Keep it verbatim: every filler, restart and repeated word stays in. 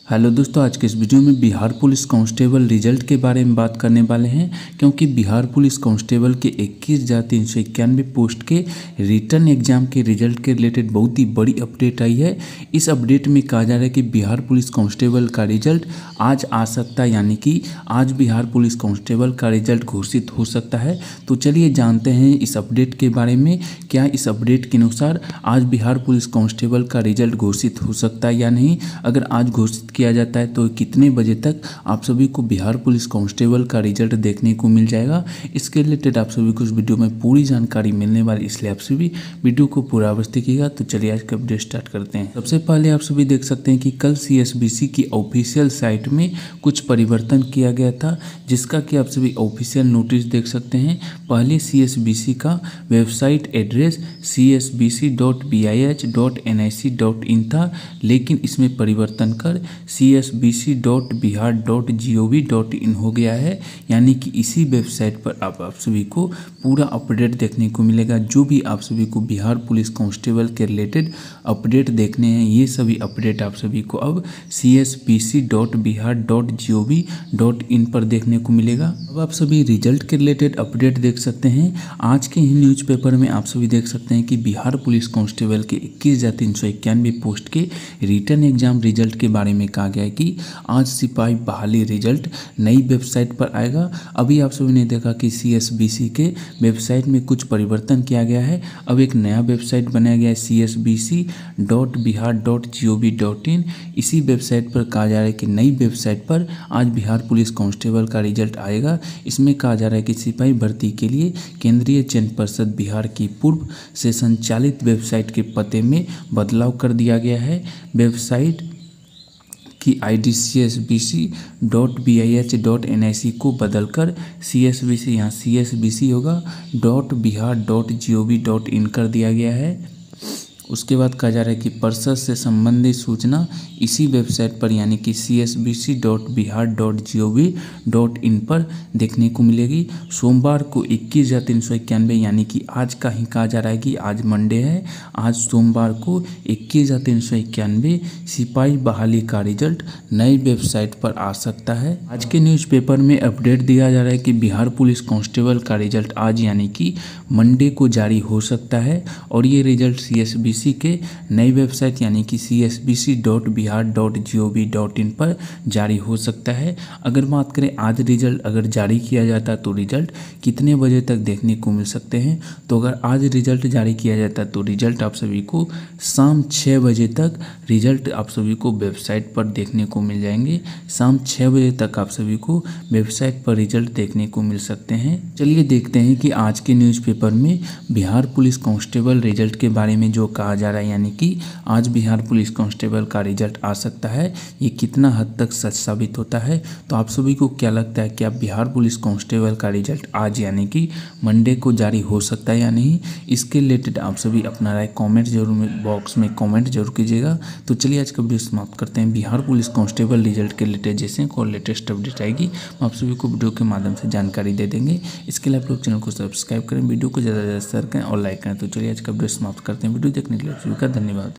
Hello दोस्तों, आज के इस वीडियो में बिहार पुलिस कांस्टेबल रिजल्ट के बारे में बात करने वाले हैं। क्योंकि बिहार पुलिस कांस्टेबल के इक्कीस हज़ार तीन सौ इक्यानवे पोस्ट के रिटर्न एग्जाम के रिजल्ट के रिलेटेड बहुत ही बड़ी अपडेट आई है। इस अपडेट में कहा जा रहा है कि बिहार पुलिस कांस्टेबल का रिजल्ट आज आ सकता है, यानी कि आज बिहार पुलिस कांस्टेबल का रिजल्ट घोषित हो सकता है। तो चलिए जानते हैं इस अपडेट के बारे में। क्या इस अपडेट के अनुसार आज बिहार पुलिस कांस्टेबल का रिजल्ट घोषित हो सकता है या नहीं? अगर आज घोषित किया जाता है तो कितने बजे तक आप सभी को बिहार पुलिस कांस्टेबल का रिजल्ट देखने को मिल जाएगा? इसके रिलेटेड आप सभी को इस वीडियो में पूरी जानकारी मिलने वाली, इसलिए आप सभी वीडियो को पूरा अवश्य देखिएगा। तो चलिए आज का अपडेट स्टार्ट करते हैं। सबसे पहले आप सभी देख सकते हैं कि कल सी एस बी सी की ऑफिशियल साइट में कुछ परिवर्तन किया गया था, जिसका कि आप सभी ऑफिशियल नोटिस देख सकते हैं। पहले सी एस बी सी का website address C S B C dot B I H dot N I C dot in था, लेकिन इसमें परिवर्तन कर C S B C dot Bihar dot G O V dot in हो गया है। यानी कि इसी वेबसाइट पर आप आप सभी को पूरा अपडेट देखने को मिलेगा। जो भी आप सभी को बिहार पुलिस कांस्टेबल के रिलेटेड अपडेट देखने हैं, ये सभी अपडेट आप सभी को अब C S B C dot Bihar dot G O V dot in पर देखने को मिलेगा। अब आप सभी रिजल्ट के रिलेटेड अपडेट देख सकते हैं। आज के ही न्यूज़पेपर में आप सभी देख सकते हैं कि बिहार पुलिस कांस्टेबल के इक्कीस हज़ार तीन सौ इक्यानवे पोस्ट के रिटर्न एग्जाम रिजल्ट के बारे में कहा गया है कि आज सिपाही बहाली रिजल्ट नई वेबसाइट पर आएगा। अभी आप सभी ने देखा कि सी एस बी सी के वेबसाइट में कुछ परिवर्तन किया गया है। अब एक नया वेबसाइट बनाया गया है C S B C dot Bihar dot G O V dot in. इसी वेबसाइट पर कहा जा रहा है कि नई वेबसाइट पर आज बिहार पुलिस कांस्टेबल का रिजल्ट आएगा। इसमें कहा जा रहा है कि सिपाही भर्ती के लिए केंद्रीय चयन परिषद बिहार की पूर्व से संचालित वेबसाइट के पते में बदलाव कर दिया गया है। वेबसाइट की I D C S B C dot B I H dot N I C को बदलकर सी एस बी सी यहाँ सी एस बी सी होगा dot Bihar dot G O V dot in कर दिया गया है। उसके बाद कहा जा रहा है कि परिषद से संबंधित सूचना इसी वेबसाइट पर यानी कि C S B C dot Bihar dot G O V dot in पर देखने को मिलेगी। सोमवार को इक्कीस हज़ार तीन सौ इक्यानवे यानी कि आज का ही कहा जा रहा है कि आज मंडे है, आज सोमवार को इक्कीस हज़ार तीन सौ इक्यानवे सिपाही बहाली का रिजल्ट नई वेबसाइट पर आ सकता है। आज के न्यूज़पेपर में अपडेट दिया जा रहा है कि बिहार पुलिस कांस्टेबल का रिजल्ट आज यानी कि मंडे को जारी हो सकता है और ये result C S B C के नई वेबसाइट यानी कि C S B C dot Bihar dot G O V dot in पर जारी हो सकता है। अगर बात करें आज रिजल्ट अगर जारी किया जाता है तो रिजल्ट कितने बजे तक देखने को मिल सकते हैं? तो अगर आज रिजल्ट जारी किया जाता है तो रिजल्ट आप सभी को शाम छः बजे तक रिजल्ट आप सभी को वेबसाइट पर देखने को मिल जाएंगे। शाम छः बजे तक आप सभी को वेबसाइट पर रिजल्ट देखने को मिल सकते हैं। चलिए देखते हैं कि आज के न्यूज़पेपर में बिहार पुलिस कांस्टेबल रिजल्ट के बारे में जो कहा जा रहा है, यानी कि आज बिहार पुलिस कांस्टेबल का रिजल्ट आ सकता है, ये कितना हद तक सच साबित होता है। तो आप सभी को क्या लगता है, क्या बिहार पुलिस कांस्टेबल का रिजल्ट आज यानी कि मंडे को जारी हो सकता है या नहीं? इसके रिलेटेड आप सभी अपना राय कमेंट जरूर बॉक्स में कमेंट जरूर कीजिएगा। तो चलिए आज का वीडियो समाप्त करते हैं। बिहार पुलिस कांस्टेबल रिजल्ट के रिलेटेड जैसे और लेटेस्ट अपडेट आएगी हम आप सभी को वीडियो के माध्यम से जानकारी दे देंगे। इसके लिए आप लोग चैनल को सब्सक्राइब करें, वीडियो को ज़्यादा से ज़्यादा शेयर करें और लाइक करें। तो चलिए आज का वीडियो समाप्त करते हैं। वीडियो देखने के लिए सभी का धन्यवाद।